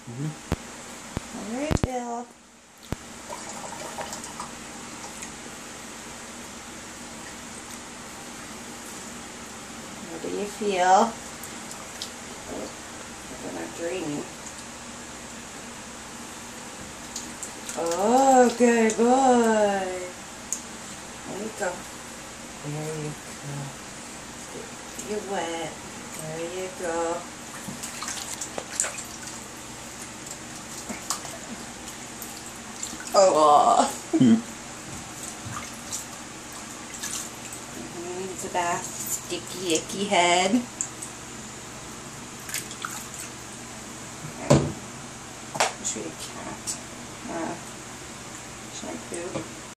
All right, Bill. How do you feel? Oh, they're not draining. Oh, good boy. There you go. There you go. You're wet. There you go. Oh. Needs a bath. Sticky, icky head. Okay. I'll show you a cat. Shampoo.